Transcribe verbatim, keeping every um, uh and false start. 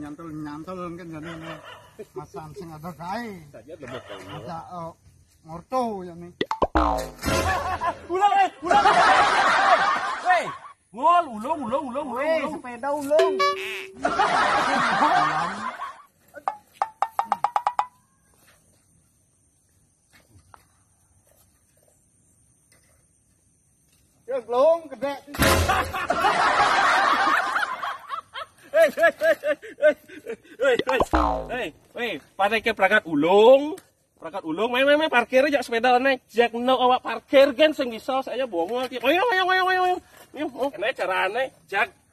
nyantol-nyantol kan jadi masan sing ada kae. Saja lembut kae. Ada uh, ngorto ya nih. Ulang eh, ulang. Weh, ngol ulung ulung ulung ulung. Weh, sepeda ulung. Ya glong gede. Hei, hei, hei, hei, hei, hei, pakai ke perangkat ulung, perangkat ulung, main, main, main, parkir aja sepeda naik, jak no awak parkir kan, sing bisa saya bongol, ayo, ayo, ayo, ayo, ayo, ayo, ini cara aneh, jak